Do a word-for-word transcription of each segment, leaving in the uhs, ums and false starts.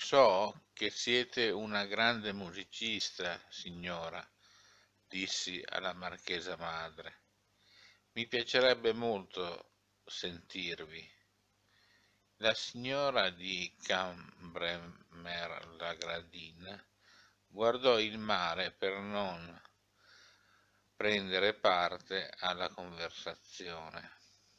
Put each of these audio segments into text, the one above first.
So che siete una grande musicista, signora, dissi alla marchesa madre. Mi piacerebbe molto sentirvi. La signora di Cambremer-la-Gradine guardò il mare per non prendere parte alla conversazione.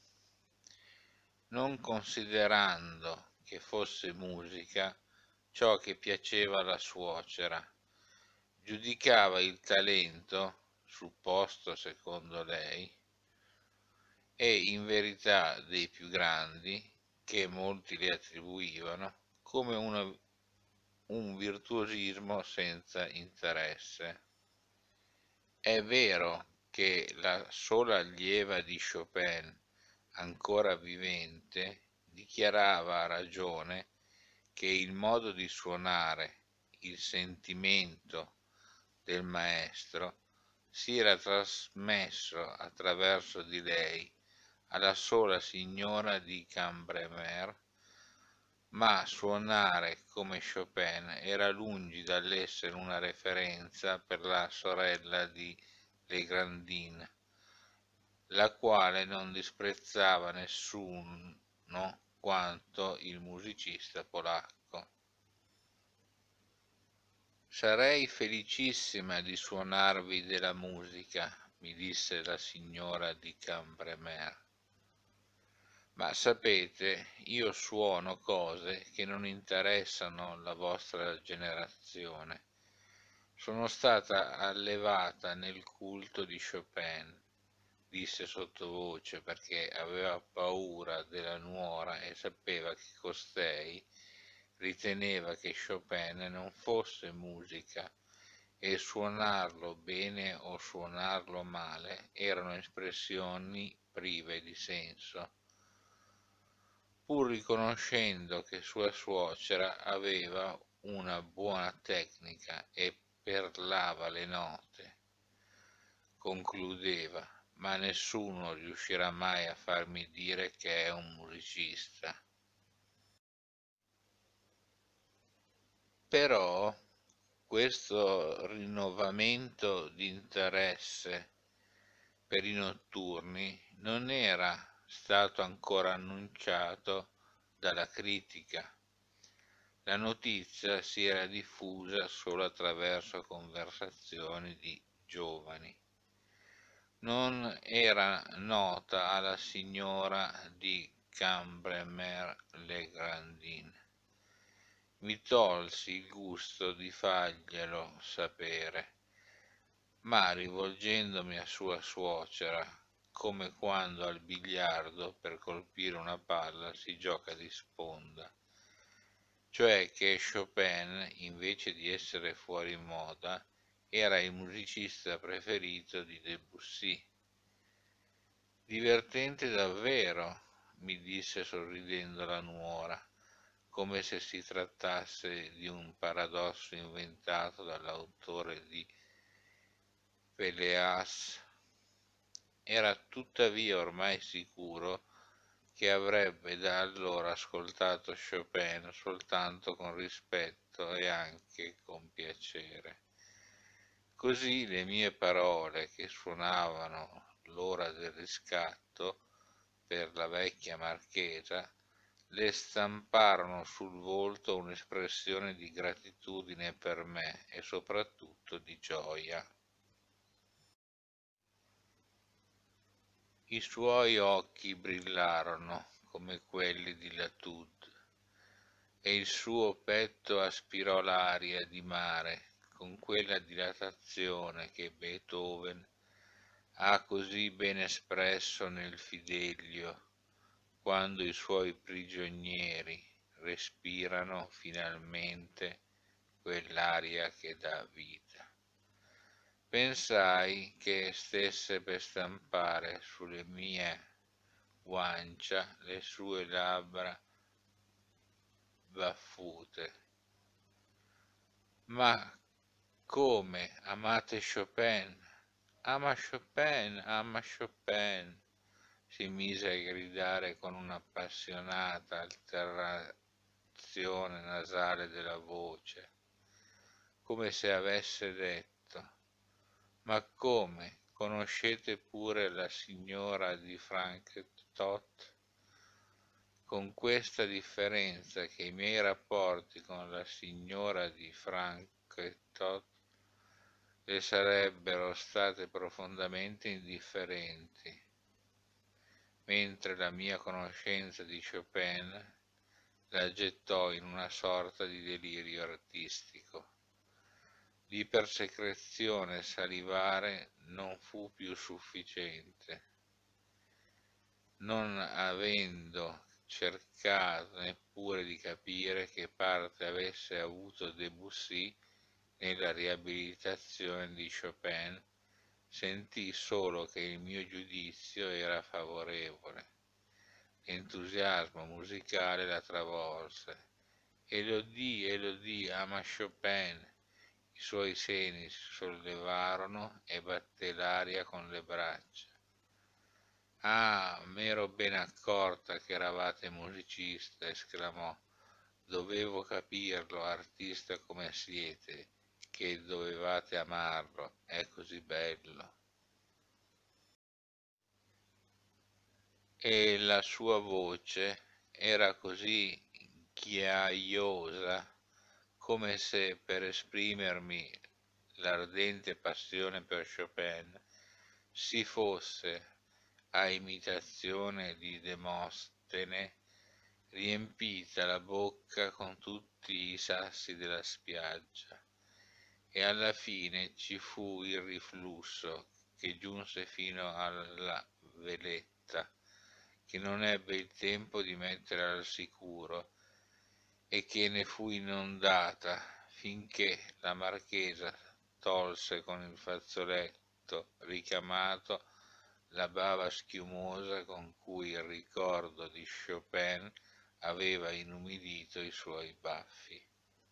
Non considerando che fosse musica ciò che piaceva alla suocera, giudicava il talento, supposto secondo lei, e in verità dei più grandi, che molti le attribuivano, come una, un virtuosismo senza interesse. È vero che la sola allieva di Chopin, ancora vivente, dichiarava a ragione che il modo di suonare, il sentimento del maestro si era trasmesso attraverso di lei alla sola signora di Cambremer, ma suonare come Chopin era lungi dall'essere una referenza per la sorella di Legrandine, la quale non disprezzava nessuno quanto il musicista polacco. Sarei felicissima di suonarvi della musica, mi disse la signora di Cambremer. Ma sapete, io suono cose che non interessano la vostra generazione. Sono stata allevata nel culto di Chopin, disse sottovoce perché aveva paura della nuora e sapeva che costei riteneva che Chopin non fosse musica e suonarlo bene o suonarlo male erano espressioni prive di senso. Pur riconoscendo che sua suocera aveva una buona tecnica e perlava le note, concludeva, ma nessuno riuscirà mai a farmi dire che è un musicista. Però questo rinnovamento di interesse per i notturni non era stato ancora annunciato dalla critica. La notizia si era diffusa solo attraverso conversazioni di giovani. Non era nota alla signora di Cambremer-le-Grandin. Mi tolsi il gusto di farglielo sapere, ma rivolgendomi a sua suocera, come quando al biliardo per colpire una palla si gioca di sponda, cioè che Chopin, invece di essere fuori moda, era il musicista preferito di Debussy. Divertente davvero, mi disse sorridendo la nuora, come se si trattasse di un paradosso inventato dall'autore di Péléas. Era tuttavia ormai sicuro che avrebbe da allora ascoltato Chopin soltanto con rispetto e anche con piacere. Così le mie parole, che suonavano l'ora del riscatto per la vecchia marchesa, le stamparono sul volto un'espressione di gratitudine per me e soprattutto di gioia. I suoi occhi brillarono come quelli di Latud e il suo petto aspirò l'aria di mare con quella dilatazione che Beethoven ha così ben espresso nel Fidelio, quando i suoi prigionieri respirano finalmente quell'aria che dà vita. Pensai che stesse per stampare sulle mie guancia le sue labbra baffute. Ma come amate Chopin? Ama Chopin, ama Chopin, si mise a gridare con un'appassionata vibrazione nasale della voce, come se avesse detto: «Ma come, conoscete pure la signora di Franktot?» Con questa differenza che i miei rapporti con la signora di Franktot le sarebbero state profondamente indifferenti, mentre la mia conoscenza di Chopin la gettò in una sorta di delirio artistico. L'ipersecrezione salivare non fu più sufficiente. Non avendo cercato neppure di capire che parte avesse avuto Debussy nella riabilitazione di Chopin, sentii solo che il mio giudizio era favorevole. L'entusiasmo musicale la travolse. Elodie, Elodie, ama Chopin. I suoi seni si sollevarono e batté l'aria con le braccia. «Ah, m'ero ben accorta che eravate musicista», esclamò. «Dovevo capirlo, artista come siete, che dovevate amarlo, è così bello». E la sua voce era così ghiaiosa, come se per esprimermi l'ardente passione per Chopin si fosse, a imitazione di Demostene, riempita la bocca con tutti i sassi della spiaggia, e alla fine ci fu il riflusso che giunse fino alla veletta, che non ebbe il tempo di mettere al sicuro e che ne fu inondata finché la marchesa tolse con il fazzoletto ricamato la bava schiumosa con cui il ricordo di Chopin aveva inumidito i suoi baffi.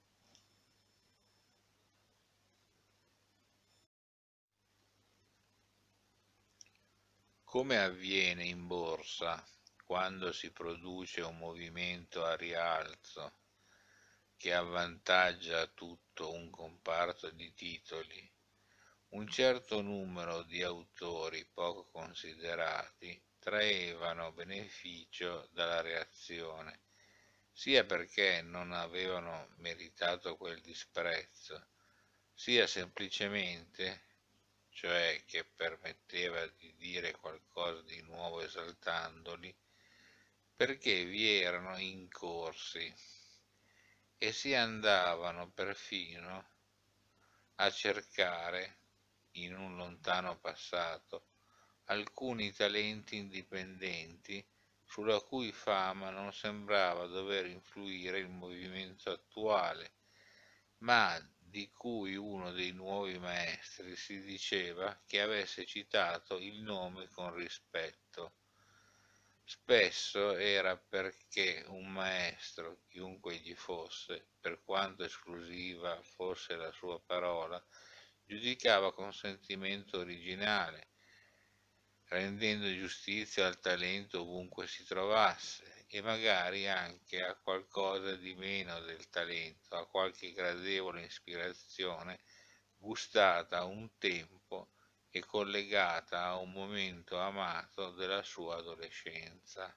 Come avviene in borsa quando si produce un movimento a rialzo che avvantaggia tutto un comparto di titoli, un certo numero di autori poco considerati traevano beneficio dalla reazione, sia perché non avevano meritato quel disprezzo, sia semplicemente, cioè che permetteva di dire qualcosa di nuovo esaltandoli, perché vi erano incorsi e si andavano perfino a cercare, in un lontano passato, alcuni talenti indipendenti sulla cui fama non sembrava dover influire il movimento attuale, ma di cui uno dei nuovi maestri si diceva che avesse citato il nome con rispetto. Spesso era perché un maestro, chiunque egli fosse, per quanto esclusiva fosse la sua parola, giudicava con sentimento originale, rendendo giustizia al talento ovunque si trovasse, e magari anche a qualcosa di meno del talento, a qualche gradevole ispirazione gustata a un tempo e collegata a un momento amato della sua adolescenza.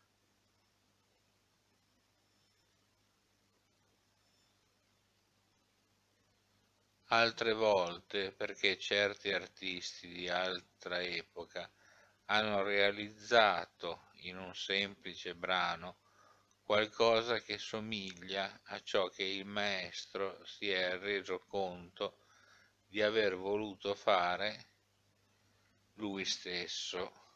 Altre volte perché certi artisti di altra epoca hanno realizzato in un semplice brano qualcosa che somiglia a ciò che il maestro si è reso conto di aver voluto fare lui stesso.